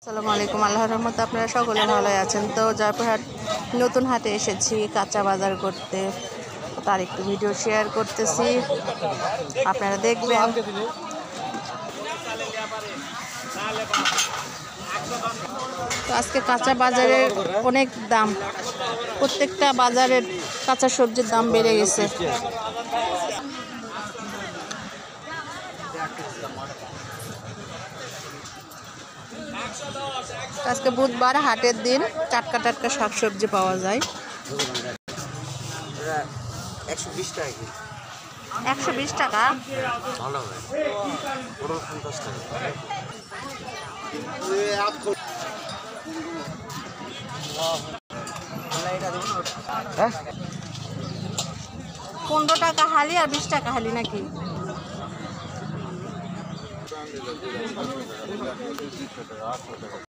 আসসালামু আলাইকুম। আল্লাহর রহমতে আপনারা সকলে ভালো আছেন। তো জয়পুরহাট নতুন হাটে এসেছি কাঁচা বাজার করতে, তার একটু ভিডিও শেয়ার করতেছি, আপনারা দেখবেন। তো আজকে কাঁচা বাজারের অনেক দাম, প্রত্যেকটা বাজারের কাঁচা সবজির দাম বেড়ে গেছে। আজকে বুধবার, হাটের দিন, টাটকা টাটকা শাকসবজি পাওয়া যায়। 120 টাকা কি? 120 টাকা। ভালো হবে। 50 টাকা। হ্যাঁ, 15 টাকা হালি আর 20 টাকা হালি নাকি?